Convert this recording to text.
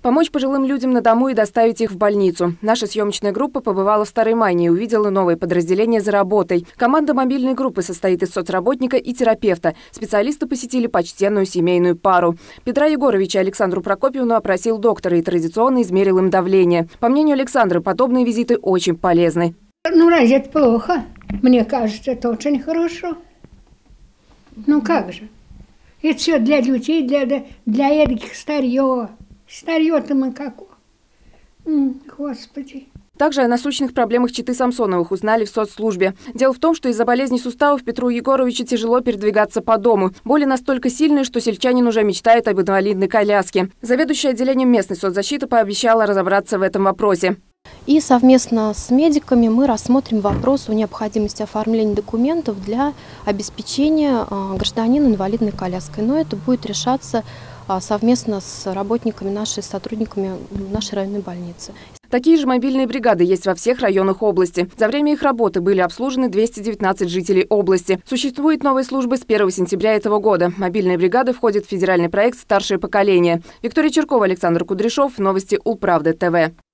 Помочь пожилым людям на дому и доставить их в больницу. Наша съемочная группа побывала в Старой Майне и увидела новое подразделение за работой. Команда мобильной группы состоит из соцработника и терапевта. Специалисты посетили почтенную семейную пару. Петра Егоровича и Александру Прокопьевну опросил доктор и традиционно измерил им давление. По мнению Александры, подобные визиты очень полезны. Ну, разве это плохо? Мне кажется, это очень хорошо. Ну, как же? Это все для людей, для эдаких старье. Старье-то мы какое. Господи. Также о насущных проблемах четы Самсоновых узнали в соцслужбе. Дело в том, что из-за болезни суставов Петру Егоровичу тяжело передвигаться по дому. Боли настолько сильные, что сельчанин уже мечтает об инвалидной коляске. Заведующая отделением местной соцзащиты пообещала разобраться в этом вопросе. И совместно с медиками мы рассмотрим вопрос о необходимости оформления документов для обеспечения гражданина инвалидной коляской. Но это будет решаться совместно с работниками нашей, сотрудниками нашей районной больницы. Такие же мобильные бригады есть во всех районах области. За время их работы были обслужены 219 жителей области. Существует новая служба с 1 сентября этого года. Мобильные бригады входят в федеральный проект «Старшее поколение». Виктория Черкова, Александр Кудряшов. Новости Улправды ТВ.